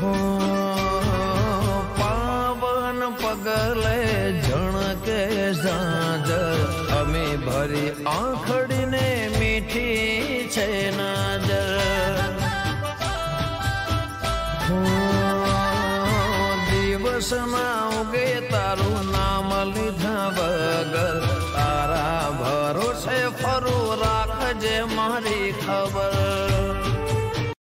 हो पावन पगले झणके झांझर अमी भरी आंखड़ी ने मीठी छे नजर हो दिवस ना उगे तारू नाम लीधा बगर तारा भरोसे फरू राखजे मारी खबर